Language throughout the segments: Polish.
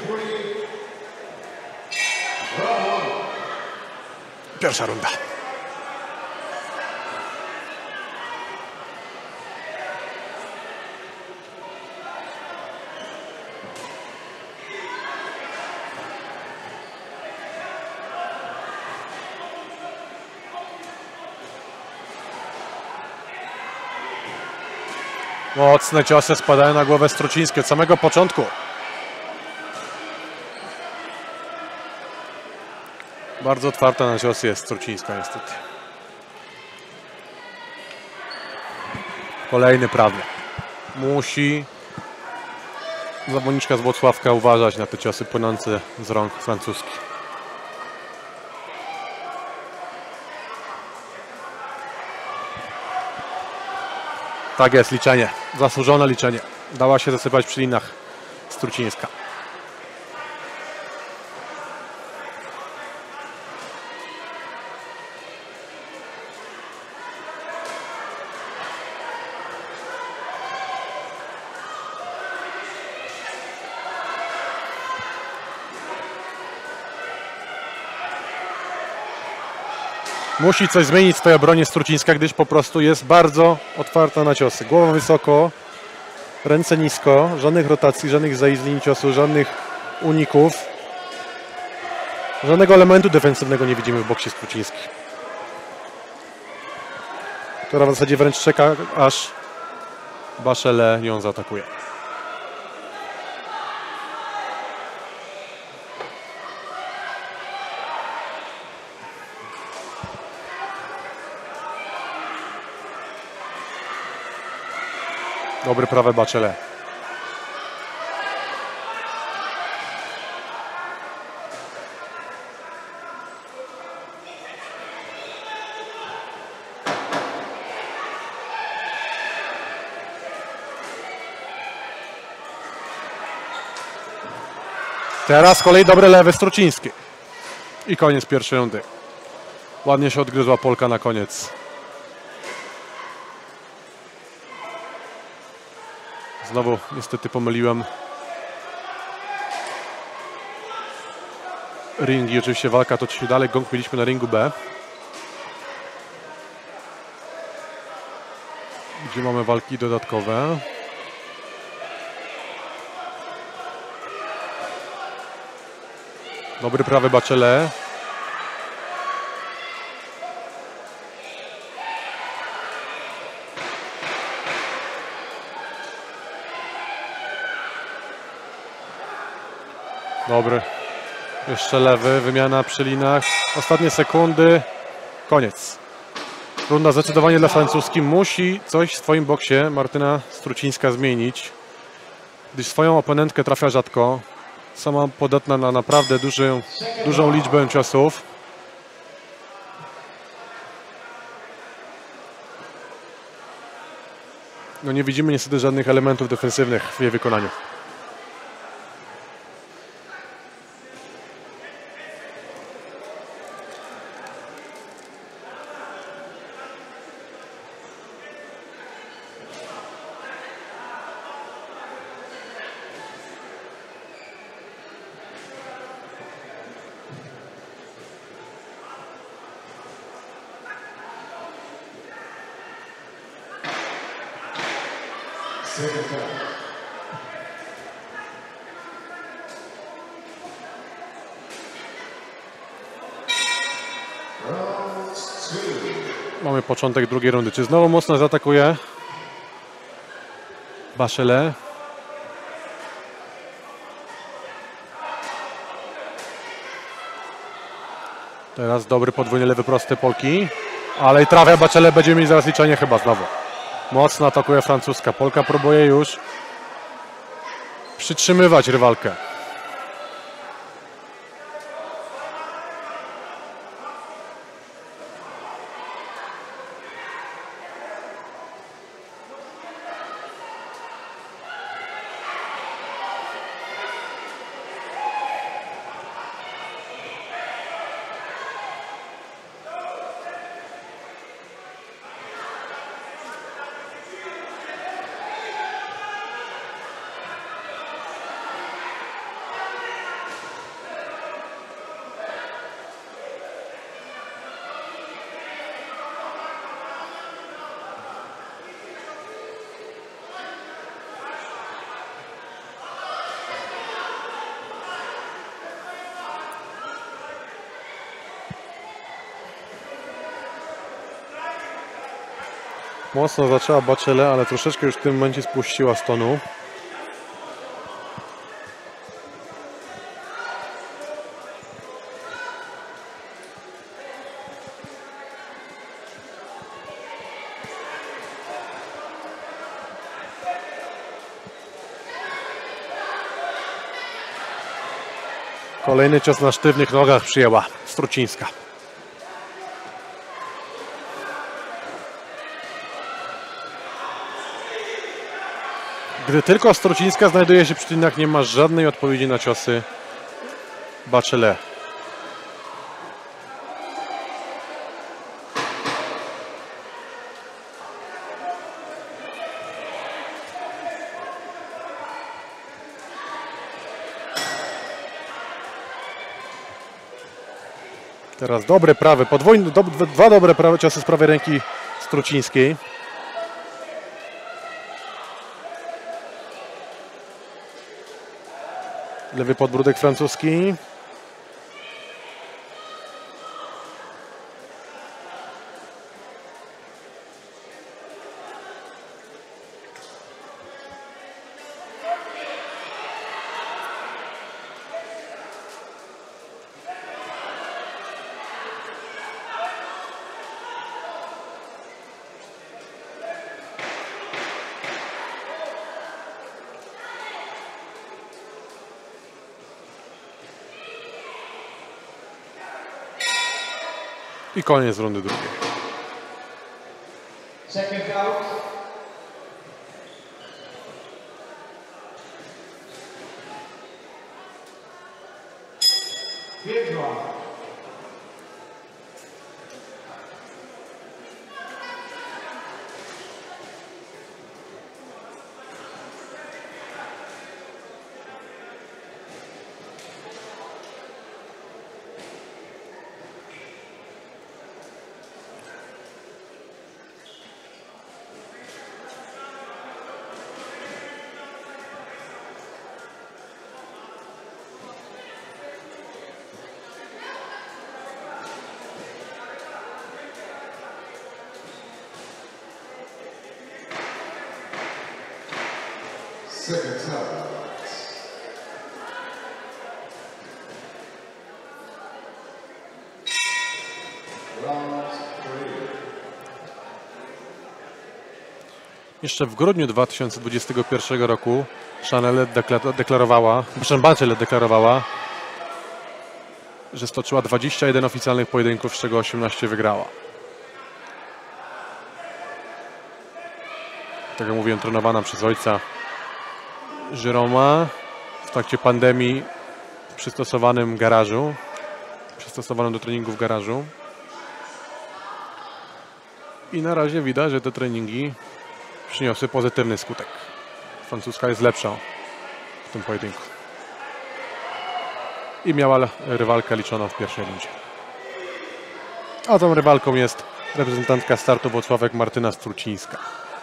Pierwsza runda. Mocne ciosy spadają na głowę Struczyński od samego początku. Bardzo otwarta na ciosy jest Struczyńska niestety. Kolejny prawy. Musi zawodniczka z Włocławka uważać na te ciosy płynące z rąk francuskich. Tak jest, liczenie. Zasłużone liczenie. Dała się zasypać przy linach Struczyńska. Musi coś zmienić w swojej obronie Struczyńska, gdyż po prostu jest bardzo otwarta na ciosy. Głowa wysoko, ręce nisko, żadnych rotacji, żadnych zajść z linii ciosu, żadnych uników. Żadnego elementu defensywnego nie widzimy w boksie Struczyńskich. Która w zasadzie wręcz czeka, aż Bachelet ją zaatakuje. Dobry prawy Bachelet. Teraz z kolei dobre lewy Struczyński. I koniec pierwszej rundy. Ładnie się odgryzła Polka na koniec. Znowu niestety pomyliłem ringi. Oczywiście walka toczy się dalej. Gong mieliśmy na ringu B. Gdzie mamy walki dodatkowe. Dobry prawy Bachelet. Dobry. Jeszcze lewy. Wymiana przy linach. Ostatnie sekundy. Koniec. Runda zdecydowanie dla Francuski. Musi coś w swoim boksie Martyna Struczyńska zmienić, gdyż swoją oponentkę trafia rzadko. Sama podatna na naprawdę dużą liczbę ciosów. No nie widzimy niestety żadnych elementów defensywnych w jej wykonaniu. Mamy początek drugiej rundy. Czy znowu mocno zaatakuje Bachelet? Teraz dobry podwójny lewy prosty Polki. Ale i trafia Bachelet, będzie mieć zaraz liczenie chyba znowu. Mocno atakuje francuska. Polka próbuje już przytrzymywać rywalkę. Mocno zaczęła Bachelet, ale troszeczkę już w tym momencie spuściła z tonu. Kolejny cios na sztywnych nogach przyjęła Strucińska. Gdy tylko Strucińska znajduje się przy klinach, nie ma żadnej odpowiedzi na ciosy Bachelet. Teraz dobre prawe, dwa dobre prawe ciosy z prawej ręki Strucińskiej. Lewy podbródek francuski. I koniec rundy drugiej. Second out. Big draw. Second out. Round 3. Jeszcze w grudniu 2021 roku Bachelet deklarowała, że stoczyła 21 oficjalnych pojedynków, z czego 18 wygrała. Tak jak mówiłem, trenowana przez ojca Jérôma w trakcie pandemii w przystosowanym do treningu w garażu. I na razie widać, że te treningi przyniosły pozytywny skutek. Francuska jest lepsza w tym pojedynku. I miała rywalkę liczoną w pierwszej rundzie. A tą rywalką jest reprezentantka startu Włocławek Martyna Strucińska.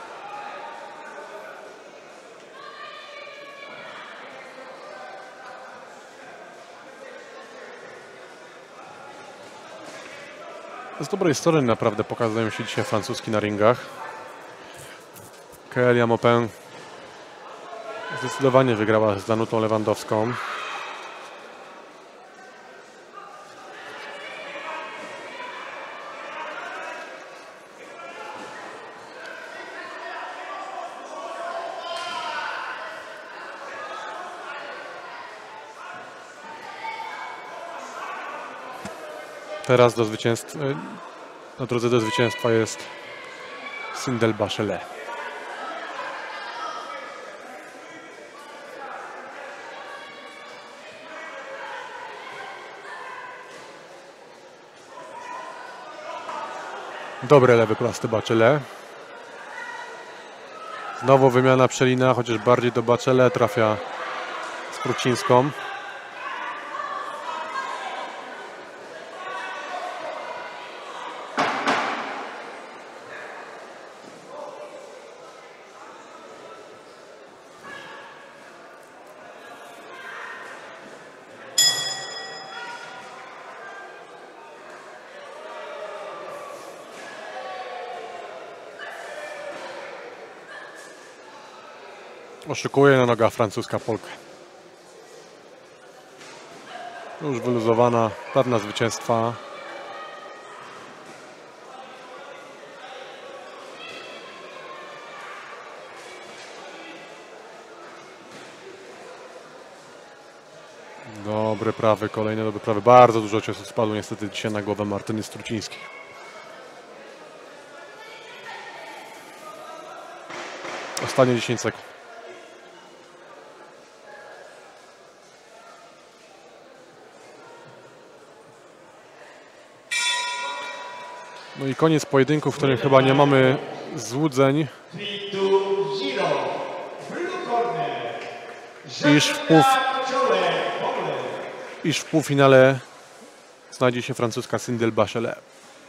Z dobrej strony naprawdę pokazują się dzisiaj francuski na ringach. Kelia Maupin zdecydowanie wygrała z Danutą Lewandowską. Teraz na drodze do zwycięstwa jest Cyndal Bachelet. Dobre lewy prosty Bachelet. Znowu wymiana przelina, chociaż bardziej do Bachelet trafia Strucińską. Oszukuje na noga francuska Polkę. Już wyluzowana, pewna zwycięstwa. Dobry prawy, kolejny dobry prawy. Bardzo dużo ciosów spadło niestety dzisiaj na głowę Martyny Strucińskiej. Ostatnie 10 sekund. No i koniec pojedynku, w którym chyba nie mamy złudzeń, iż w półfinale znajdzie się francuska Cyndel Bachelet.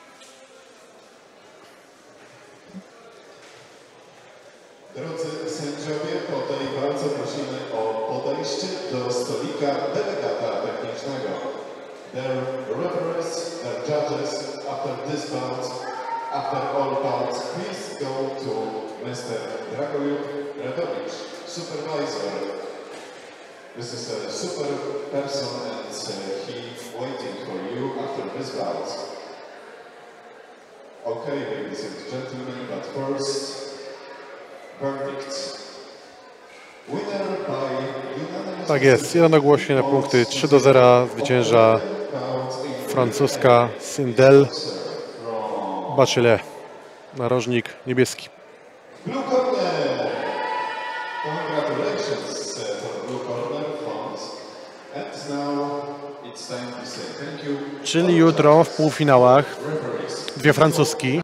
Drodzy sędziowie, po tej walce prosimy o podejście do stolika delegata technicznego. Their referees, their judges, after this bout, after all bouts, please go to Mr. Dragojub Radowicz, supervisor. This is a super person and he waiting for you after this bout. Okay, ladies and gentlemen, but first, verdict. Winner by unanimous. Tak jest, jednogłośnie na punkty 3-0 zwycięża francuska Cyndel Bachelet. Narożnik niebieski. Blue corner. Congratulations for blue corner fans. And now it's time to say thank you. Czyli jutro w półfinałach dwie francuski.